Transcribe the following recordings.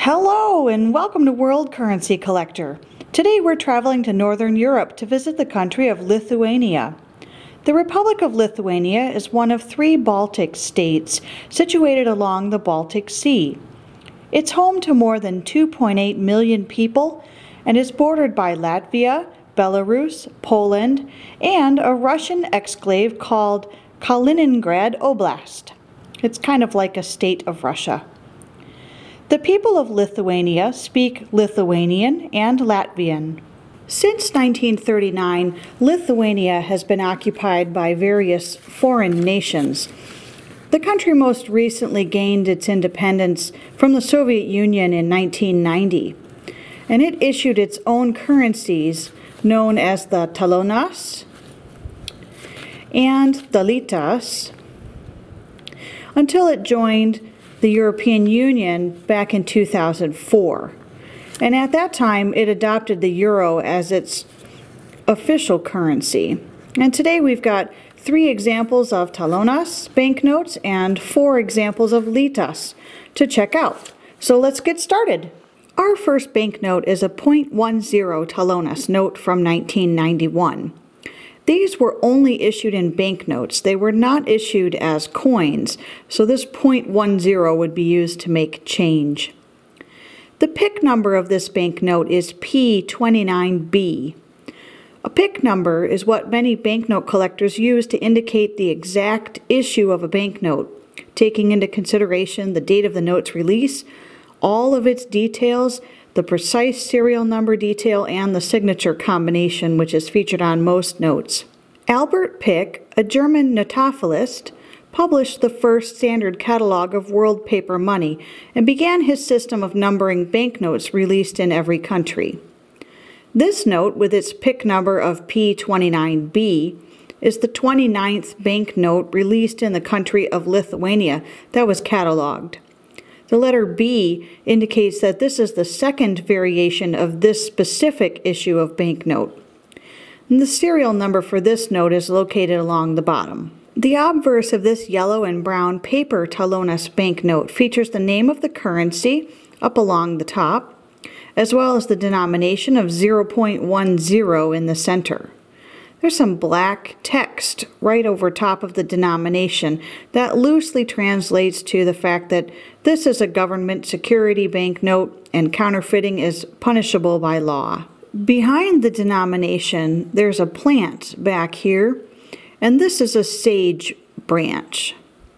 Hello and welcome to World Currency Collector. Today we're traveling to Northern Europe to visit the country of Lithuania. The Republic of Lithuania is one of 3 Baltic states situated along the Baltic Sea. It's home to more than 2.8 million people and is bordered by Latvia, Belarus, Poland, and a Russian exclave called Kaliningrad Oblast. It's kind of like a state of Russia. The people of Lithuania speak Lithuanian and Latvian. Since 1939, Lithuania has been occupied by various foreign nations. The country most recently gained its independence from the Soviet Union in 1990, and it issued its own currencies known as the Talonas and the Litas until it joined the European Union back in 2004. And at that time, it adopted the euro as its official currency. And today we've got 3 examples of Talonas banknotes and 4 examples of Litas to check out. So let's get started. Our first banknote is a 0.10 Talonas note from 1991. These were only issued in banknotes. They were not issued as coins, so this 0.10 would be used to make change. The PIC number of this banknote is P29B. A PIC number is what many banknote collectors use to indicate the exact issue of a banknote, taking into consideration the date of the note's release, all of its details, the precise serial number detail, and the signature combination, which is featured on most notes. Albert Pick, a German notophilist, published the first standard catalog of world paper money and began his system of numbering banknotes released in every country. This note, with its PIC number of P29B, is the 29th banknote released in the country of Lithuania that was cataloged. The letter B indicates that this is the second variation of this specific issue of banknote. And the serial number for this note is located along the bottom. The obverse of this yellow and brown paper Talonas banknote features the name of the currency up along the top, as well as the denomination of 0.10 in the center. There's some black text right over top of the denomination that loosely translates to the fact that this is a government security banknote and counterfeiting is punishable by law. Behind the denomination, there's a plant back here, and this is a sage branch.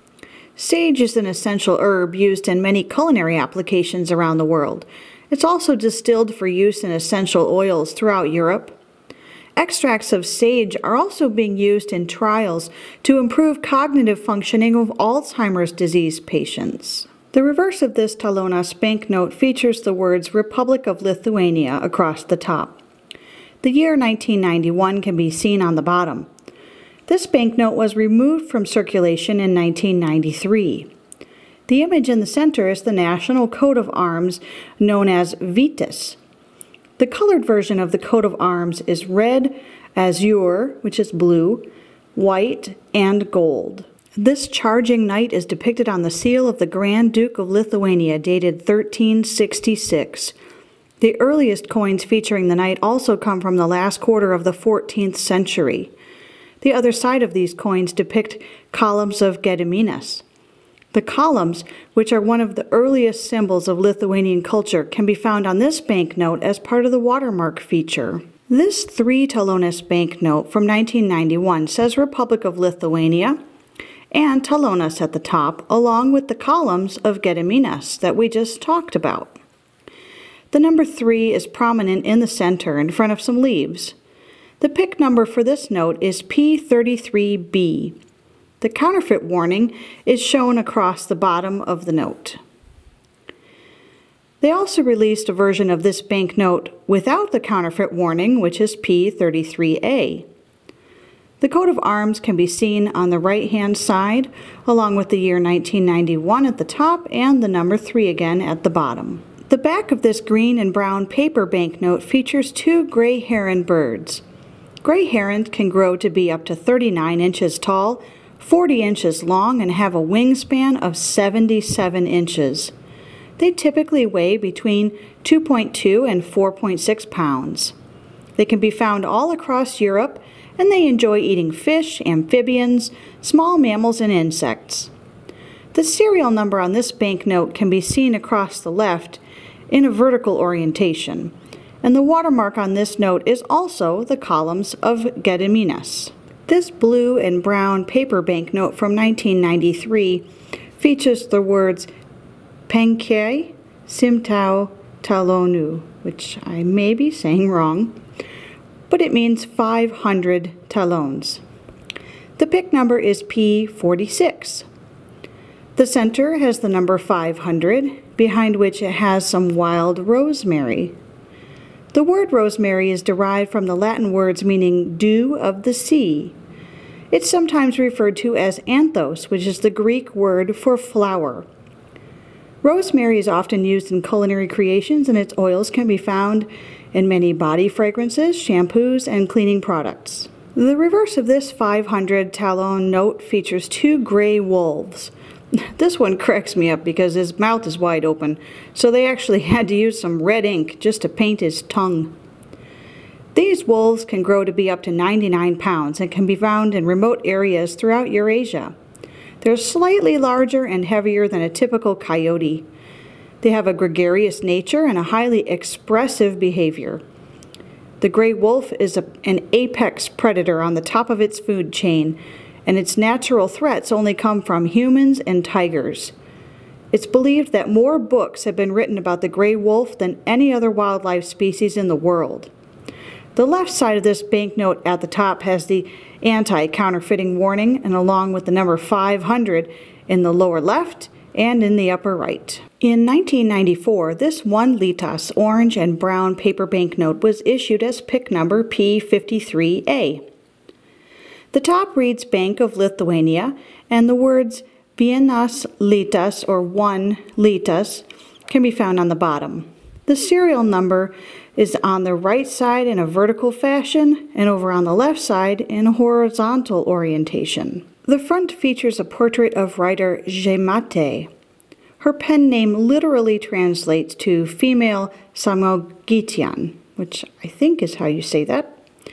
Sage is an essential herb used in many culinary applications around the world. It's also distilled for use in essential oils throughout Europe. Extracts of sage are also being used in trials to improve cognitive functioning of Alzheimer's disease patients. The reverse of this Talonas banknote features the words Republic of Lithuania across the top. The year 1991 can be seen on the bottom. This banknote was removed from circulation in 1993. The image in the center is the national coat of arms known as Vytis. The colored version of the coat of arms is red, azure, which is blue, white, and gold. This charging knight is depicted on the seal of the Grand Duke of Lithuania, dated 1366. The earliest coins featuring the knight also come from the last quarter of the 14th century. The other side of these coins depict columns of Girėnas. The columns, which are one of the earliest symbols of Lithuanian culture, can be found on this banknote as part of the watermark feature. This 3 Talonas banknote from 1991 says Republic of Lithuania and Talonas at the top, along with the columns of Girėnas that we just talked about. The number 3 is prominent in the center in front of some leaves. The PIC number for this note is P33B. The counterfeit warning is shown across the bottom of the note. They also released a version of this banknote without the counterfeit warning, which is P33A. The coat of arms can be seen on the right-hand side, along with the year 1991 at the top and the number 3 again at the bottom. The back of this green and brown paper banknote features 2 gray heron birds. Gray herons can grow to be up to 39 inches tall, 40 inches long, and have a wingspan of 77 inches. They typically weigh between 2.2 and 4.6 pounds. They can be found all across Europe, and they enjoy eating fish, amphibians, small mammals, and insects. The serial number on this banknote can be seen across the left in a vertical orientation, and the watermark on this note is also the columns of Girėnas. This blue and brown paper banknote from 1993 features the words Penkiai Simtau Talonu, which I may be saying wrong, but it means 500 talons. The PIC number is P46. The center has the number 500, behind which it has some wild rosemary. The word rosemary is derived from the Latin words meaning dew of the sea. It's sometimes referred to as anthos, which is the Greek word for flower. Rosemary is often used in culinary creations, and its oils can be found in many body fragrances, shampoos, and cleaning products. The reverse of this 500 talon note features two gray wolves. This one cracks me up because his mouth is wide open, so they actually had to use some red ink just to paint his tongue. These wolves can grow to be up to 99 pounds and can be found in remote areas throughout Eurasia. They're slightly larger and heavier than a typical coyote. They have a gregarious nature and a highly expressive behavior. The gray wolf is an apex predator on the top of its food chain, and its natural threats only come from humans and tigers. It's believed that more books have been written about the gray wolf than any other wildlife species in the world. The left side of this banknote at the top has the anti-counterfeiting warning, and along with the number 500 in the lower left and in the upper right. In 1994, this 1 Litas orange and brown paper banknote was issued as PIC number P53A. The top reads Bank of Lithuania, and the words Vienas Litas or 1 Litas can be found on the bottom. The serial number is on the right side in a vertical fashion and over on the left side in a horizontal orientation. The front features a portrait of writer Žemaitė. Her pen name literally translates to female Žemaitė, which I think is how you say that.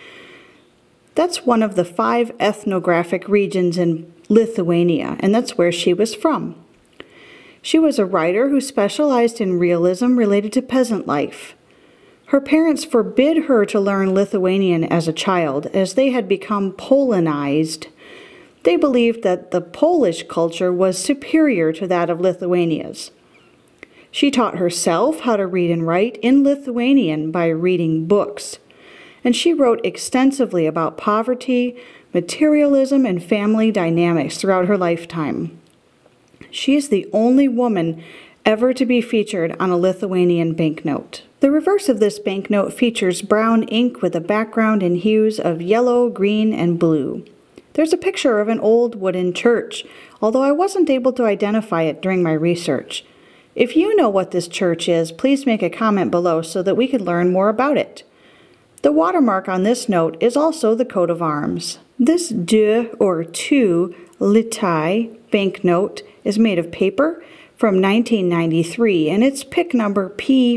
That's one of the 5 ethnographic regions in Lithuania, and that's where she was from. She was a writer who specialized in realism related to peasant life. Her parents forbid her to learn Lithuanian as a child, as they had become Polonized. They believed that the Polish culture was superior to that of Lithuania's. She taught herself how to read and write in Lithuanian by reading books, and she wrote extensively about poverty, materialism, and family dynamics throughout her lifetime. She is the only woman ever to be featured on a Lithuanian banknote. The reverse of this banknote features brown ink with a background in hues of yellow, green, and blue. There's a picture of an old wooden church, although I wasn't able to identify it during my research. If you know what this church is, please make a comment below so that we can learn more about it. The watermark on this note is also the coat of arms. This 2 or 2 Litai banknote is made of paper from 1993, and its PIC number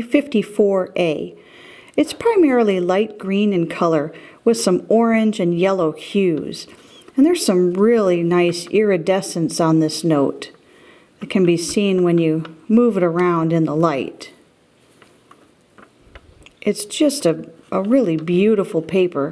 P54A. It's primarily light green in color with some orange and yellow hues, and there's some really nice iridescence on this note. It can be seen when you move it around in the light. It's just a really beautiful paper.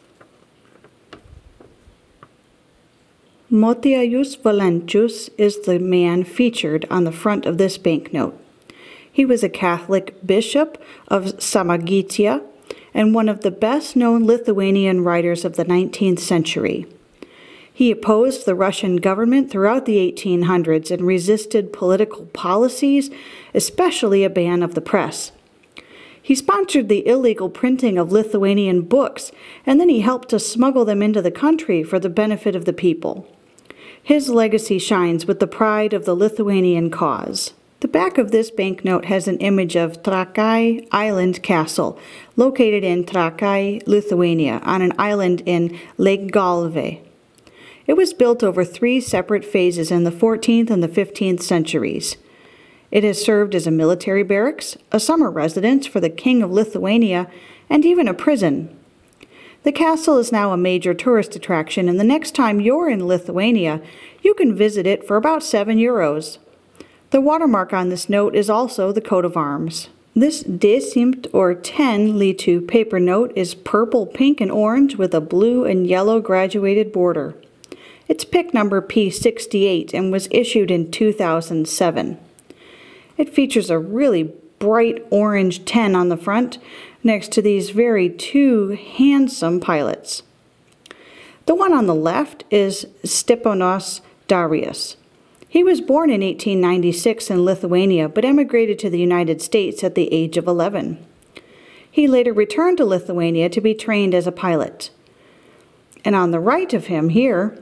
Motiejus Valančius is the man featured on the front of this banknote. He was a Catholic bishop of Žemaitė and one of the best-known Lithuanian writers of the 19th century. He opposed the Russian government throughout the 1800s and resisted political policies, especially a ban of the press. He sponsored the illegal printing of Lithuanian books, and then he helped to smuggle them into the country for the benefit of the people. His legacy shines with the pride of the Lithuanian cause. The back of this banknote has an image of Trakai Island Castle, located in Trakai, Lithuania, on an island in Lake Galve. It was built over 3 separate phases in the 14th and the 15th centuries. It has served as a military barracks, a summer residence for the King of Lithuania, and even a prison. The castle is now a major tourist attraction, and the next time you're in Lithuania, you can visit it for about €7. The watermark on this note is also the coat of arms. This 10 or 10 Litu paper note is purple, pink, and orange with a blue and yellow graduated border. It's PIC number P68 and was issued in 2007. It features a really bright orange 10 on the front next to these two handsome pilots. The one on the left is Steponas Darius. He was born in 1896 in Lithuania, but emigrated to the United States at the age of 11. He later returned to Lithuania to be trained as a pilot. And on the right of him here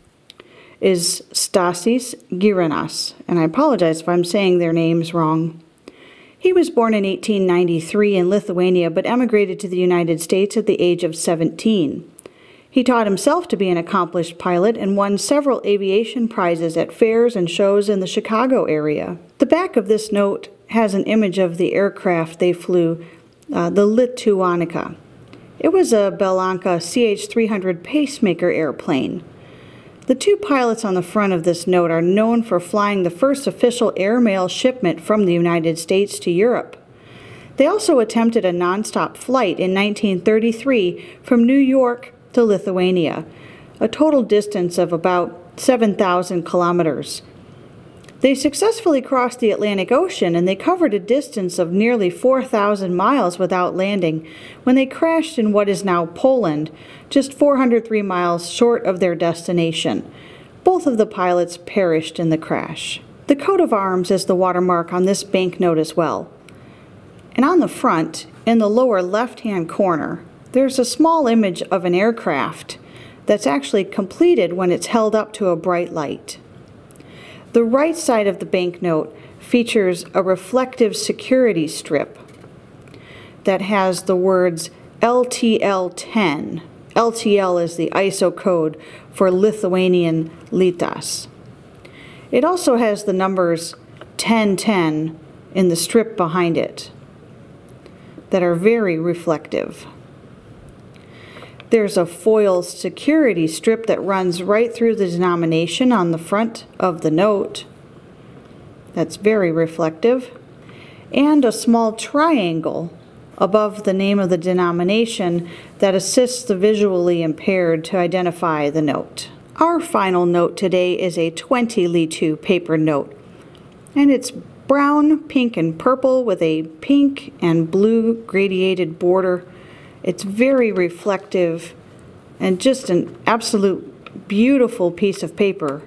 is Stasys Girėnas, and I apologize if I'm saying their names wrong. He was born in 1893 in Lithuania, but emigrated to the United States at the age of 17. He taught himself to be an accomplished pilot and won several aviation prizes at fairs and shows in the Chicago area. The back of this note has an image of the aircraft they flew, the Lithuania. It was a Belanka CH-300 pacemaker airplane. The two pilots on the front of this note are known for flying the first official airmail shipment from the United States to Europe. They also attempted a nonstop flight in 1933 from New York to Lithuania, a total distance of about 7,000 kilometers. They successfully crossed the Atlantic Ocean, and they covered a distance of nearly 4,000 miles without landing when they crashed in what is now Poland, just 403 miles short of their destination. Both of the pilots perished in the crash. The coat of arms is the watermark on this banknote as well. And on the front, in the lower left-hand corner, there's a small image of an aircraft that's actually completed when it's held up to a bright light. The right side of the banknote features a reflective security strip that has the words LTL10. LTL is the ISO code for Lithuanian Litas. It also has the numbers 1010 in the strip behind it that are very reflective. There's a foil security strip that runs right through the denomination on the front of the note. That's very reflective. And a small triangle above the name of the denomination that assists the visually impaired to identify the note. Our final note today is a 20 Litu paper note. And it's brown, pink, and purple with a pink and blue gradiated border. It's very reflective and just an absolute beautiful piece of paper.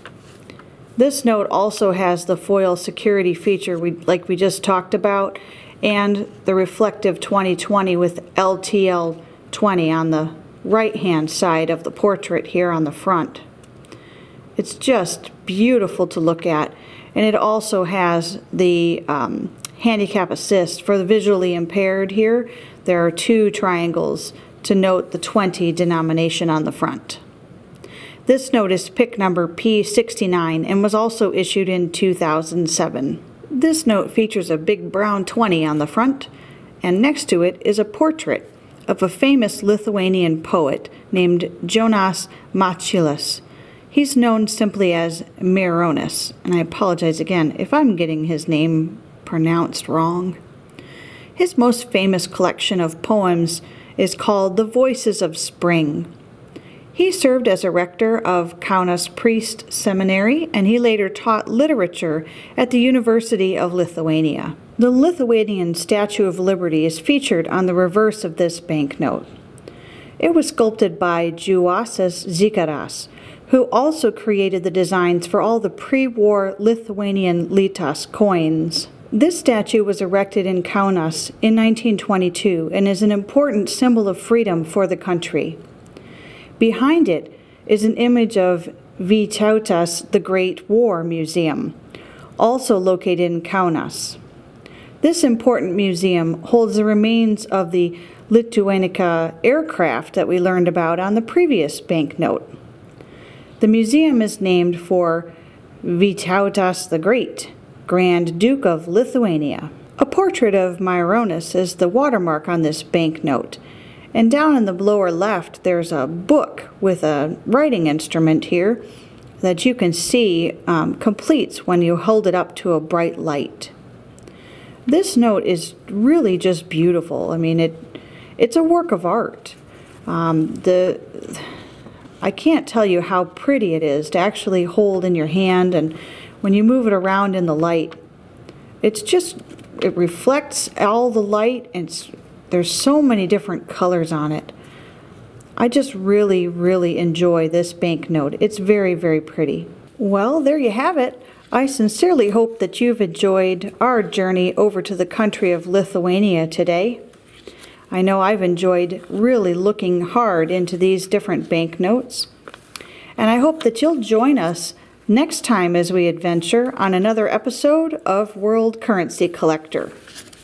This note also has the foil security feature like we just talked about, and the reflective 2020 with LTL20 on the right-hand side of the portrait here on the front. It's just beautiful to look at, and it also has the handicap assist for the visually impaired here. There are two triangles to note the 20 denomination on the front. This note is PIC number P69 and was also issued in 2007. This note features a big brown 20 on the front, and next to it is a portrait of a famous Lithuanian poet named Juozas Mačiulis. He's known simply as Maironis, and I apologize again if I'm getting his name pronounced wrong. His most famous collection of poems is called The Voices of Spring. He served as a rector of Kaunas Priest Seminary, and he later taught literature at the University of Lithuania. The Lithuanian Statue of Liberty is featured on the reverse of this banknote. It was sculpted by Juozas Zikaras, who also created the designs for all the pre-war Lithuanian Litas coins. This statue was erected in Kaunas in 1922 and is an important symbol of freedom for the country. Behind it is an image of Vytis, the Great War Museum, also located in Kaunas. This important museum holds the remains of the Lithuania aircraft that we learned about on the previous banknote. The museum is named for Vytis the Great, Grand Duke of Lithuania. A portrait of Maironis is the watermark on this banknote. And down in the lower left, there's a book with a writing instrument here that you can see completes when you hold it up to a bright light. This note is really just beautiful. I mean, it's a work of art. I can't tell you how pretty it is to actually hold in your hand, and when you move it around in the light, it reflects all the light, and there's so many different colors on it. I just really, really enjoy this banknote. It's very, very pretty. Well, there you have it. I sincerely hope that you've enjoyed our journey over to the country of Lithuania today. I know I've enjoyed really looking hard into these different banknotes. And I hope that you'll join us next time as we adventure on another episode of World Currency Collector.